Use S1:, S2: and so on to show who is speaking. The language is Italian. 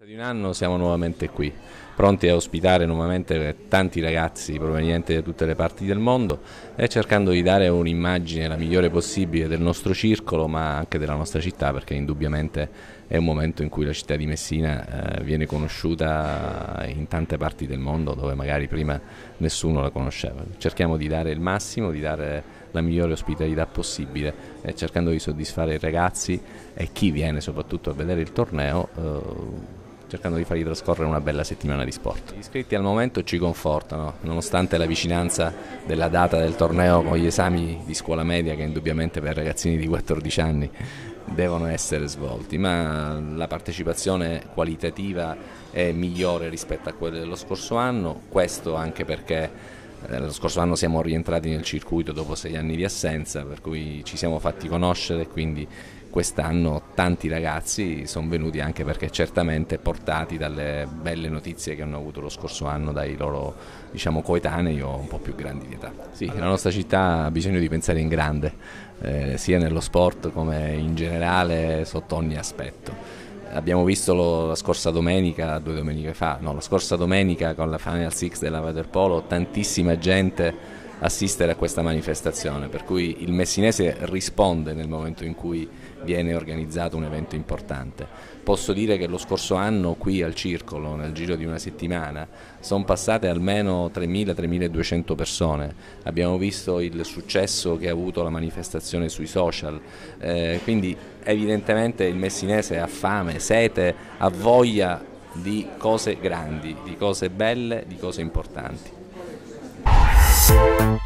S1: Di un anno siamo nuovamente qui, pronti a ospitare nuovamente tanti ragazzi provenienti da tutte le parti del mondo e cercando di dare un'immagine la migliore possibile del nostro circolo, ma anche della nostra città, perché indubbiamente è un momento in cui la città di Messina viene conosciuta in tante parti del mondo dove magari prima nessuno la conosceva. Cerchiamo di dare il massimo, di dare la migliore ospitalità possibile, cercando di soddisfare i ragazzi e chi viene soprattutto a vedere il torneo, cercando di fargli trascorrere una bella settimana di sport. Gli iscritti al momento ci confortano, nonostante la vicinanza della data del torneo con gli esami di scuola media che indubbiamente per ragazzini di 14 anni devono essere svolti, ma la partecipazione qualitativa è migliore rispetto a quella dello scorso anno, questo anche perché lo scorso anno siamo rientrati nel circuito dopo 6 anni di assenza, per cui ci siamo fatti conoscere, quindi quest'anno tanti ragazzi sono venuti anche perché certamente portati dalle belle notizie che hanno avuto lo scorso anno dai loro, diciamo, coetanei o un po' più grandi di età. Sì, la nostra città ha bisogno di pensare in grande, sia nello sport come in generale sotto ogni aspetto. Abbiamo visto la scorsa domenica, 2 domeniche fa, no, la scorsa domenica con la Final Six della waterpolo, tantissima gente assistere a questa manifestazione, per cui il messinese risponde nel momento in cui viene organizzato un evento importante. Posso dire che lo scorso anno qui al Circolo, nel giro di una settimana, sono passate almeno 3.000-3.200 persone. Abbiamo visto il successo che ha avuto la manifestazione sui social, quindi evidentemente il messinese ha fame, sete, ha voglia di cose grandi, di cose belle, di cose importanti.